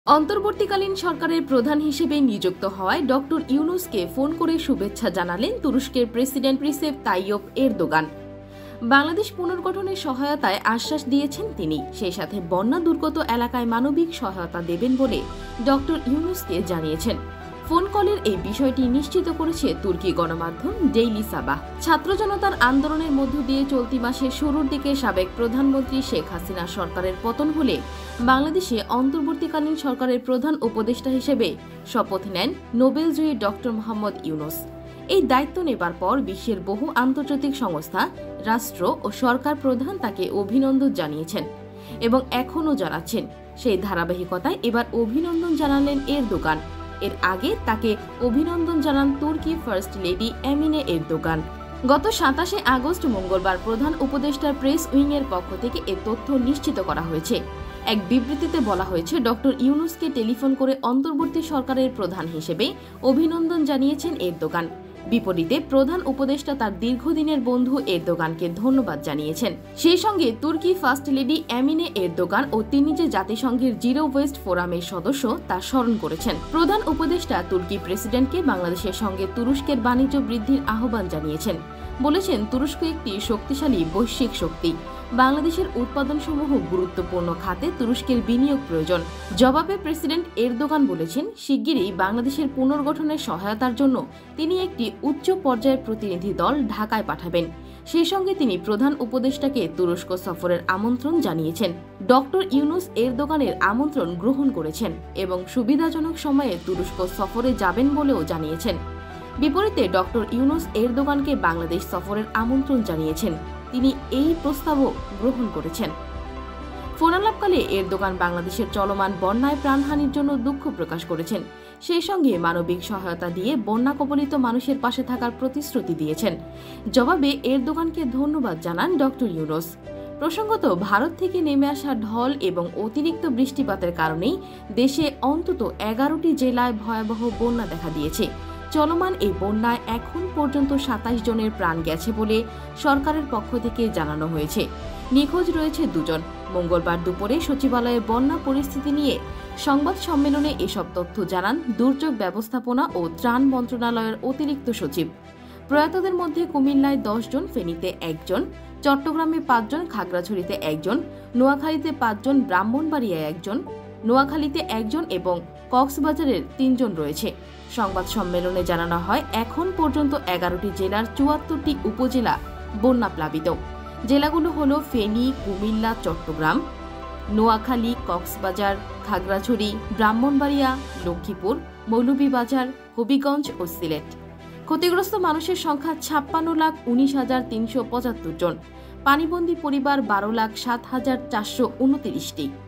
অন্তর্বর্তীকালীন সরকারের প্রধান হিসেবে নিযুক্ত হওয়ায় ডক্টর ইউনুসকে ফোন করে শুভেচ্ছা জানালেন তুরস্কের president Recep Tayyip Erdogan. Bangladesh পুনর্গঠনের সহায়তায় আশ্বাস দিয়েছেন তিনি। সেই সাথে বন্যা দুর্গত এলাকায় মানবিক সহায়তা দেবেন বলে ডক্টর ইউনুসকে জানিয়েছেন। ফোন কলের এই বিষয়টি নিশ্চিত করেছে তুর্কি গণমাধ্যম ডেইলি সাবাহ। ছাত্র জনতার আন্দোলনের মধ্য দিয়ে চলতি মাসের শুরুর দিকে সাবেক প্রধানমন্ত্রী শেখ হাসিনা সরকারের পতন হলে বাংলাদেশে অন্তর্বর্তীকালীন সরকারের প্রধান উপদেষ্টা হিসেবে শপথ নেন নোবেলজয়ী ডক্টর মোহাম্মদ ইউনুস। এই দায়িত্ব নেবার পর বিশ্বের বহু আন্তর্জাতিক সংস্থা, রাষ্ট্র ও সরকার প্রধান তাকে অভিনন্দন জানিয়েছেন এবং এখনও জানাচ্ছেন। সেই ধারাবাহিকতায় এবার অভিনন্দন জানালেন এরদোগান। এর আগে তাকে অভিনন্দন জানান তুর্কি ফার্স্ট লেডি এমিনে এরদোগান। গত ২৭ আগস্ট মঙ্গলবার প্রধান উপদেষ্টার প্রেস উইংয়ের পক্ষ থেকে এ তথ্য নিশ্চিত করা হয়েছে। এক বিবৃতিতে বলা হয়েছে, ডক্টর ইউনুসকে টেলিফোন করে অন্তর্বর্তী সরকারের প্রধান হিসেবে অভিনন্দন জানিয়েছেন এরদোগান। বিপরীতে প্রধান উপদেষ্টা তার দীর্ঘদিনের বন্ধু এরদোগানকে ধন্যবাদ জানিয়েছেন। সেই সঙ্গে তুর্কি ফার্স্ট লেডি এমিনে এরদোগান ও তিনি যে জাতিসংঘের জিরো ওয়েস্ট ফোরামের সদস্য তা স্মরণ করেছেন। প্রধান উপদেষ্টা তুর্কি প্রেসিডেন্টকে বাংলাদেশের সঙ্গে তুরস্কের বাণিজ্য বৃদ্ধির আহ্বান জানিয়েছেন। বলেছেন, তুরস্ক একটি শক্তিশালী বৈশ্বিক শক্তি। বাংলাদেশের উৎপাদনসমূহ গুরুত্বপূর্ণ খাতে তুরস্কের বিনিয়োগ প্রয়োজন। জবাবে প্রেসিডেন্ট এরদোগান বলেছেন, শিগগিরই বাংলাদেশের পুনর্গঠনের সহায়তার জন্য তিনি একটি উচ্চ পর্যায়ের প্রতিনিধি দল ঢাকায় পাঠাবেন। সেই সঙ্গে তিনি প্রধান উপদেষ্টাকে তুরস্ক সফরের আমন্ত্রণ জানিয়েছেন। ডক্টর ইউনুস এরদোগানের আমন্ত্রণ গ্রহণ করেছেন এবং সুবিধাজনক সময়ে তুরস্ক সফরে যাবেন বলেও জানিয়েছেন। বিপরীতে ডক্টর ইউনুস এরদোগানকে বাংলাদেশ সফরের আমন্ত্রণ জানিয়েছেন। তিনি এই প্রস্তাবও গ্রহণ করেছেন। ফোনালাপকালে এরদোগান বাংলাদেশের চলমান বন্যায় প্রাণহানির জন্য দুঃখ প্রকাশ করেছেন। সেই সঙ্গে মানবিক সহায়তা দিয়ে বন্যা কবলিত মানুষের পাশে থাকার প্রতিশ্রুতি দিয়েছেন। জবাবে এরদোগানকে ধন্যবাদ জানান ডক্টর ইউনুস। প্রসঙ্গত, ভারত থেকে নেমে আসা ঢল এবং অতিরিক্ত বৃষ্টিপাতের কারণেই দেশে অন্তত 11টি জেলায় ভয়াবহ বন্যা দেখা দিয়েছে। চলমান এই বন্যায় এখন পর্যন্ত 27 জনের প্রাণ গেছে বলে সরকারের পক্ষ থেকে জানানো হয়েছে। নিখোঁজ রয়েছে 2 জন। মঙ্গলবার দুপুরে সচিবালয়ে বন্যা পরিস্থিতি নিয়ে সংবাদ সম্মেলনে এসব তথ্য জানান দুর্যোগ ব্যবস্থাপনা ও ত্রাণ মন্ত্রণালয়ের অতিরিক্ত সচিব। প্রয়াতদের মধ্যে কুমিল্লায় 10 জন, ফেনীতে 1 জন, চট্টগ্রামে 5 জন, খাগড়াছড়িতে 1 জন, নোয়াখালীতে 5 জন, ব্রাহ্মণবাড়িয়ায় 1 জন, নোয়াখালীতে 1 জন এবং কক্সবাজারের 3 জন রয়েছে। সংবাদ সম্মেলনে জানানো হয়, এখন পর্যন্ত 11টি জেলার 74টি উপজেলা বন্যা প্লাবিত। জেলাগুলো হল ফেনী, কুমিল্লা, চট্টগ্রাম, নোয়াখালী, কক্সবাজার, খাগড়াছড়ি, ব্রাহ্মণবাড়িয়া, লক্ষ্মীপুর, মৌলভীবাজার, হবিগঞ্জ ও সিলেট। ক্ষতিগ্রস্ত মানুষের সংখ্যা 56,19,375 জন। পানিবন্দী পরিবার 12,07,429টি।